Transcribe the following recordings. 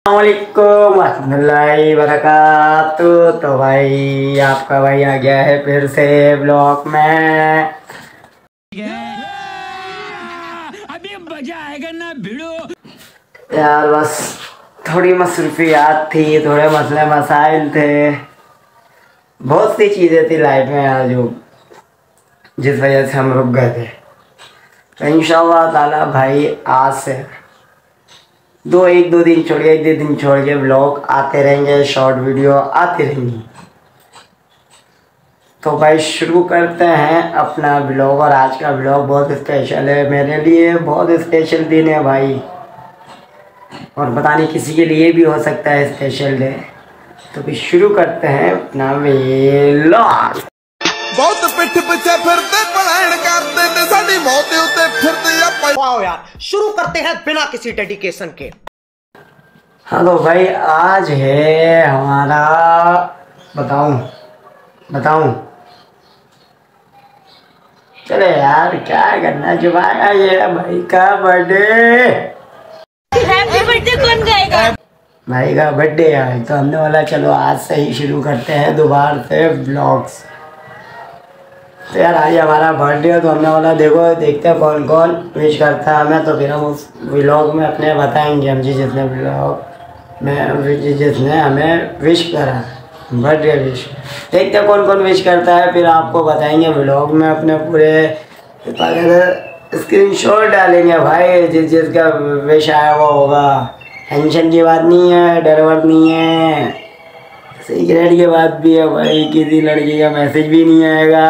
अस्सलामुअलैकुम warahmatullahi wabarakatuh। तो भाई आपका भाई आ गया है फिर से ब्लॉग में। अभी मजा आएगा ना भिड़ो। यार बस थोड़ी मसरूफियात थी, थोड़े मसले मसाइल थे, बहुत सी चीज़ें थी लाइफ में यार जो जिस वजह से हम रुक गए थे। तो इंशाअल्लाह ताला भाई आज से एक दो दिन छोड़ के ब्लॉग आते रहेंगे, शॉर्ट वीडियो आती रहेंगी। तो भाई शुरू करते हैं अपना ब्लॉग। और आज का ब्लॉग बहुत स्पेशल है मेरे लिए, बहुत स्पेशल दिन है भाई, और पता नहीं किसी के लिए भी हो सकता है स्पेशल डे। तो भी शुरू करते हैं अपना व्लॉग। बहुत पिठ पीछे फिरते पलायन करते ते साडी मौत उते फिरते या। वाओ यार, शुरू करते हैं बिना किसी डेडिकेशन के। हाँ तो भाई आज है हमारा बताऊं चले यार क्या करना जुबाना, ये भाई का बर्थडे। हैप्पी बर्थडे कौन गाएगा? भाई का बर्थडे है तो हमने बोला चलो आज से ही शुरू करते हैं दोबारा से व्लॉग्स। तो यार आज हमारा बर्थडे है तो हमने बोला देखते हैं कौन कौन विश करता है हमें। तो फिर हम उस व्लॉग में अपने बताएंगे हम जिसने व्लॉग में जिसने हमें विश करा बर्थडे विश। देखते हैं कौन कौन विश करता है, फिर आपको बताएंगे व्लॉग में। अपने पूरे स्क्रीनशॉट डालेंगे भाई, जिसका विश आया वो होगा। टेंशन की बात नहीं है, डर वर नहीं है, सीक्रेट की बात भी है भाई, किसी लड़की का मैसेज भी नहीं आएगा।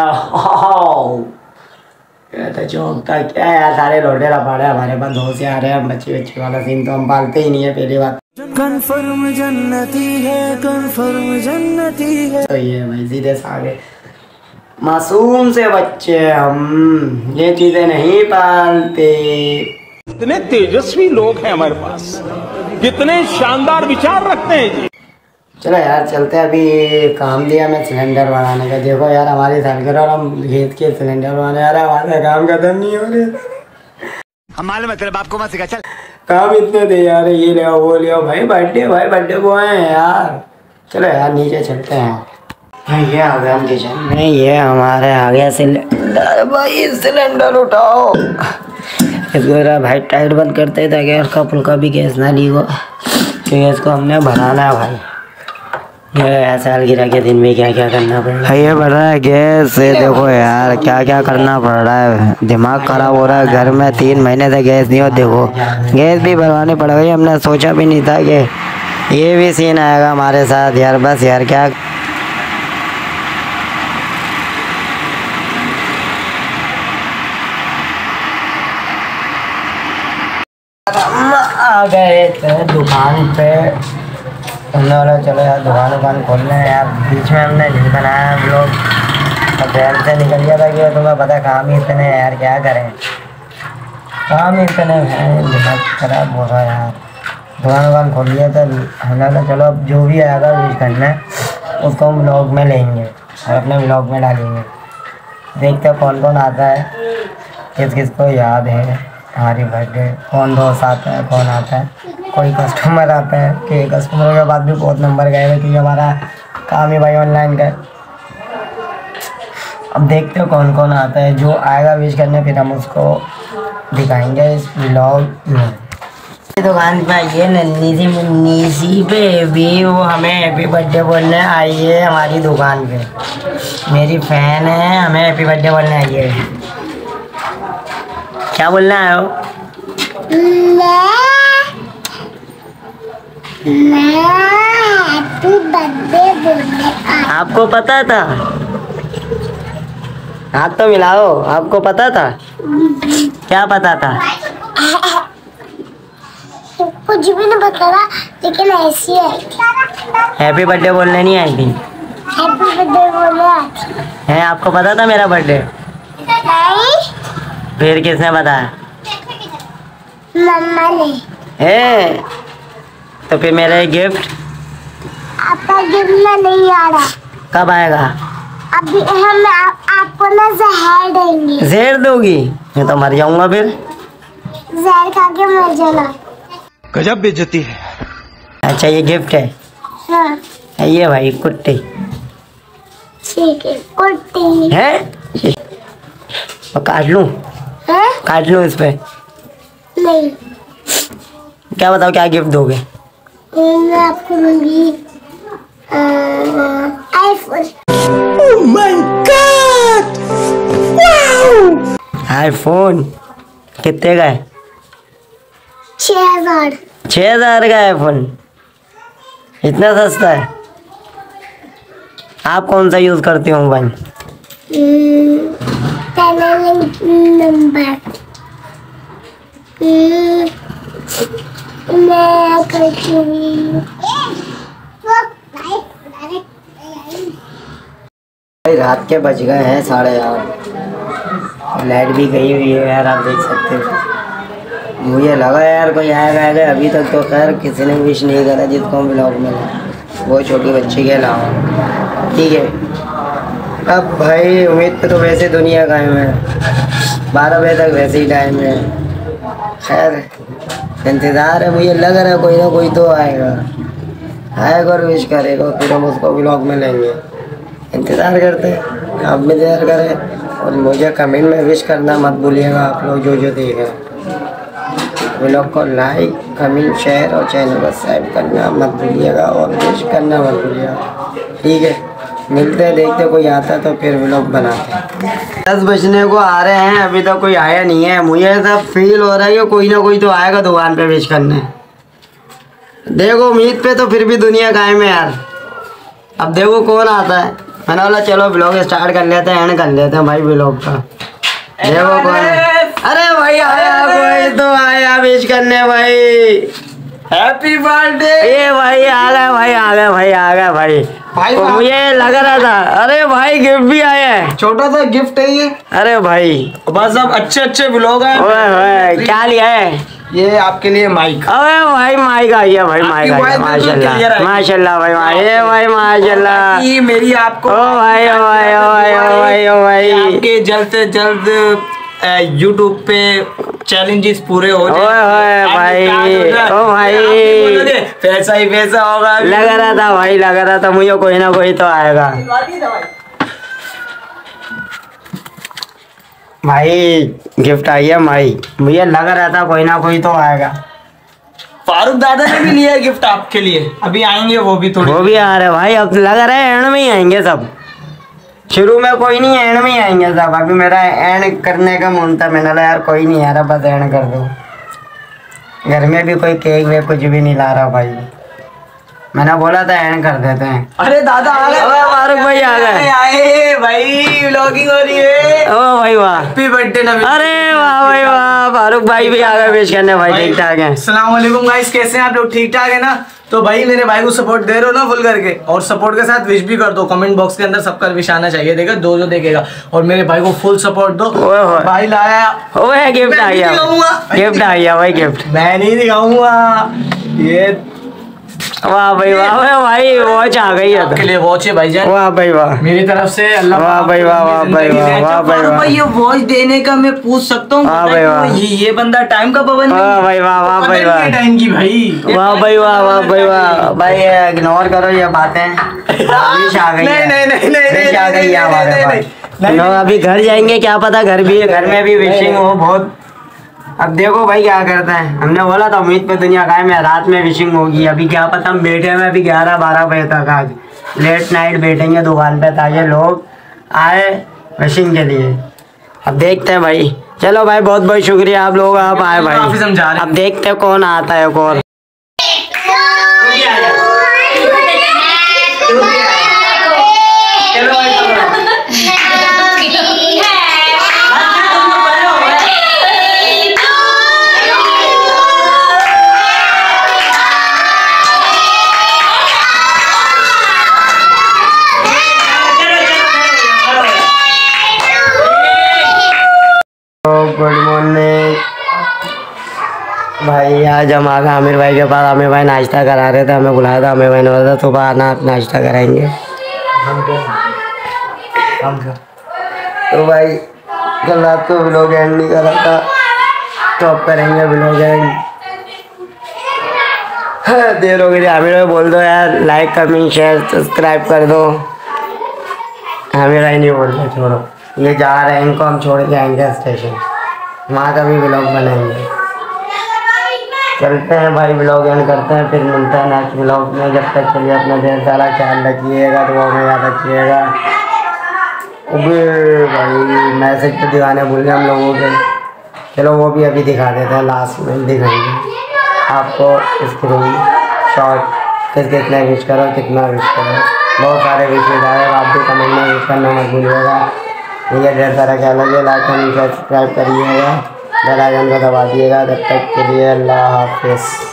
तो चौंकता क्या यार, सारे लौटे रपाड़े हमारे पास दोस्त आ रहे हैं। बच्चे वाला सीन तो हम पालते ही नहीं है पहली बात। कन्फर्म जन्नती है, कन्फर्म जन्नती है। तो ये भाई सीधे से आगे मासूम से बच्चे हम ये चीजें नहीं पालते। कितने तेजस्वी लोग हैं हमारे पास, कितने शानदार विचार रखते हैं जी। चलो यार चलते हैं, अभी काम दिया मैं सिलेंडर बनाने का। देखो यार हमारी सालगिरह और हम घेत के सिलेंडर बनाने आ रहे हैं, हमारा काम खत्म नहीं हो रहा। हमारे मतलब आपको मत सिखा, चल काम इतने थे यार, ये ले आओ वो ले आओ। भाई बर्थडे को है यार। चलो यार नीचे चलते हैं। भाई ये आ गया हम किचन में, ये हमारे आ गया सिलेंडर। भाई सिलेंडर उठाओ, इसको भाई टाइट बंद करते ताकि हल्का फुल्का भी गैस ना लीक हो, क्योंकि इसको हमने भराना है भाई। ये सालगिरह के दिन में क्या क्या करना पड़ रहा है, ये बढ़ रहा है गैस से। देखो यार क्या क्या करना पड़ रहा है, दिमाग खराब हो रहा है। घर में 3 महीने से गैस नहीं हो, देखो गैस भी भरवानी पड़ गई। हमने सोचा भी नहीं था कि ये भी सीन आएगा हमारे साथ यार। बस यार क्या हम आ गए थे दुकान पे। हमने बोला चलो यार दुकान खोलने हैं यार। बीच में हमने नहीं बनाया ब्लॉग, तो ध्यान से निकल गया था कि तुम्हें पता काम ही इतने हैं यार, क्या करें काम ही इतने हैं, दिमाग खराब हो रहा है यार। दुकान खोल लिया था। हमने बोला चलो अब जो भी आएगा विश करना उसको हम ब्लॉग में लेंगे और अपने ब्लॉग में डालेंगे। देखते हैं कौन कौन आता है, किस किस को याद है हमारी बर्थडे, कौन दोस्त आता है, कौन आता है, कोई कस्टमर आता है। कि कस्टमरों के बाद भी बहुत नंबर गए हैं क्योंकि हमारा काम ही भाई ऑनलाइन का। अब देखते हो कौन कौन आता है, जो आएगा विश करने फिर हम उसको दिखाएंगे इस व्लॉग में। दुकान पे आइए नन्ही सी मुन्नी सी बेबी, वो हमें हैप्पी बर्थडे बोलने आई है हमारी दुकान पे। मेरी फैन है, हमें हैप्पी बर्थडे बोलने आई है। क्या बोलना है हो? हैप्पी बर्थडे बोलने आपको पता था? हाथ तो मिलाओ, आपको पता था? क्या पता था? कुछ भी नहीं पता था, लेकिन ऐसी है। हैप्पी बर्थडे बोलने नहीं आई थी? हैप्पी बर्थडे बोलने आई थी। है आपको पता था मेरा बर्थडे? नहीं, फिर किसने बताया? मम्मा ने। है तो फिर मेरा गिफ्ट? आपका गिफ्ट में नहीं आ रहा। कब आएगा? अभी हम आपको ना जहर देंगे। जहर दोगी? मैं तो मर जाऊंगा फिर। जहर खा के मर जाना। गजब बेइज्जती है, अच्छा ये गिफ्ट है। हाँ ये भाई कुट्टी ठीक है कुर्ती है। और काट लूँ, है काट लूँ इस पे। नहीं क्या बताओ क्या गिफ्ट दोगे? मैं आपको दूंगी आईफोन। आईफोन कितने का है? 6000। 6000 का आईफोन, इतना सस्ता है। आप कौन सा यूज करती हो मोबाइल? नंबर मैं करती हूँ। भाई रात के बज गए हैं 8:30। लाइट भी गई हुई है यार, आप देख सकते हो। मुझे लगा यार कोई आएगा। अभी तक तो खैर किसी ने विश नहीं करा जिसको ब्लॉग मिला, वो छोटी बच्ची के अलावा। ठीक है, अब भाई उम्मीद पे तो वैसे दुनिया कायम है, 12 बजे तक वैसे ही टाइम है। खैर इंतज़ार है, मुझे लग रहा है कोई ना कोई तो आएगा और विश करेगा, फिर हम उसको ब्लॉग में लेंगे। इंतज़ार करते हैं, आप भी इंतज़ार करें। और मुझे कमेंट में विश करना मत भूलिएगा आप लोग जो देख रहे हैं। ब्लॉग को लाइक कमेंट शेयर और चैनल को सब्सक्राइब करना मत भूलिएगा और विश करना मत भूलिएगा। ठीक है, मिलते हैं, देखते कोई आता है तो फिर व्लॉग बनाते हैं। 10 बजने को आ रहे हैं, अभी तक कोई आया नहीं है। मुझे ऐसा फील हो रहा है कि कोई ना कोई तो आएगा दुकान पे विश करने। देखो उम्मीद पे तो फिर भी दुनिया कायम है यार। अब देखो कौन आता है। मैंने बोला चलो व्लॉग स्टार्ट कर लेते हैं, एंड कर लेते हैं भाई व्लॉग का। देखो कौन है। अरे भाई आया, कोई तो आया विश करने भाई। Happy birthday. ये भाई आ गया भाई, आ गया भाई, आ गया भाई। भाई तो मुझे लग रहा था। अरे भाई गिफ्ट भी आया है, छोटा सा गिफ्ट है ये। अरे भाई बस अब अच्छे व्लॉग हैं। ओए क्या लिया है? ये आपके लिए माइक। अबे भाई माइक आ गया भाई, माइक आ गया। माशाल्लाह माशाल्लाह भाई, ये भाई माशाल्लाह। ये मेरी आपको ओ भाई ओ भाई ओ भाई ओ भाई ओ भाई। आपके जल्द से जल्द यूट्यूब पे चैलेंजेस पूरे हो जाए। ओए भाई ओ भाई, पैसा ही पैसा होगा। लग रहा था भाई, लग रहा था मुझे कोई ना कोई तो आएगा भाई। गिफ्ट आई है भाई, मुझे लग रहा था कोई ना कोई तो आएगा। फारूक दादा ने भी लिया गिफ्ट आपके लिए, अभी आएंगे वो भी थोड़ी। वो भी आ रहे भाई, अब लग रहा है एंड में ही आएंगे सब। शुरू में कोई नहीं, एंड में ही आएंगे सब। अभी मेरा एंड करने का मन था, मैंने बोला यार कोई नहीं आ रहा, बस एंड कर दो। घर में भी कोई केक वेक कुछ भी नहीं ला रहा भाई, मैंने बोला था एंड कर देते हैं। अरे दादा आ गए, फारूक भाई आ गए। आए भाई, व्लॉगिंग हो रही है। ओ भाई वाह, हैप्पी बर्थडे ना। अरे वाह भाई वाह, फारूक भाई भी आ गए विश करने भाई। ठीक ठाक है। अस्सलाम वालेकुम गाइस, कैसे हैं आप लोग? ठीक ठाक है ना? तो भाई मेरे भाई को सपोर्ट दे रहे हो ना फुल करके, और सपोर्ट के साथ विश भी कर दो। कमेंट बॉक्स के अंदर सबका विश आना चाहिए, देखा जो देखेगा। और मेरे भाई को फुल सपोर्ट दो। ओए भाई लाया, ओए गिफ्ट आ गया, गिफ्ट आ गया भाई, गिफ्ट। मैं नहीं दिखाऊंगा ये। वाह भाई वाह भाई, वॉच आ गई है आपके लिए वॉच है भाईजान, वाह भाई वाह, मेरी तरफ से। अल्लाह वाह भाई वाह, वाह भाई वाह, वाह भाई वाह। ये वॉच देने का मैं पूछ सकता हूँ? वाह भाई वाह। ये बंदा टाइम का पाबंद वाह भाई वाह, वाह भाई वाह, टाइम की भाई। वाह भाई वाह, वाह भाई वाह। भाई इग्नोर करो ये बातें, विश आ गई है। नहीं विश आ गई है हमारे पास। लोग अभी घर जाएंगे, क्या पता घर भी, घर में भी विशिंग हो बहुत। अब देखो भाई क्या करता है। हमने बोला था उम्मीद पे दुनिया कायम है, रात में विशिंग होगी। अभी क्या पता, हम बैठे हैं अभी 11-12 बजे तक, आज लेट नाइट बैठेंगे दुकान पे ताकि लोग आए विशिंग के लिए। अब देखते हैं भाई। चलो भाई बहुत बहुत शुक्रिया आप लोग, आप आए भाई। अब देखते हैं कौन आता है और। गुड मॉर्निंग भाई। आज हम आ गए आमिर भाई के पास। आमिर भाई नाश्ता करा रहे थे, हमें बुलाया था। आमिर भाई ने बोला था सुबह आना, आप नाश्ता कराएंगे। तो भाई कल रात को व्लॉग एंड नहीं करा था, तो अब करेंगे व्लॉग एंड। देर हो गई, हमें लोग बोल दो यार लाइक कमेंट शेयर सब्सक्राइब कर दो। हमें ही नहीं बोल रहे, छोड़ो, ये जा रहे हैं, इनको हम छोड़ के आएंगे स्टेशन, वहाँ का भी व्लॉग बनाएंगे। चलते हैं भाई, व्लॉग एंड करते हैं, फिर मिलते हैं नेक्स्ट व्लॉग में। जब तक चलिए अपना ढेर सारा ख्याल रखिएगा, दुआ में याद रखिएगा। अबे भाई मैसेज तो दिखाने भूल गए हम लोगों के, चलो वो भी अभी दिखा देते हैं, लास्ट में दिखाएंगे आपको स्क्रीन शॉट, कितने विश करो, कितना विश करो, बहुत सारे विशेज आए, आप भी कमेंट में विश करना मत भूलिएगा। ये ढेर सारा क्या लगे, लाइक एंड सब्सक्राइब करिएगा, बेल आइकन को दबा दिएगा। तब तक के लिए अल्लाह हाफिज़।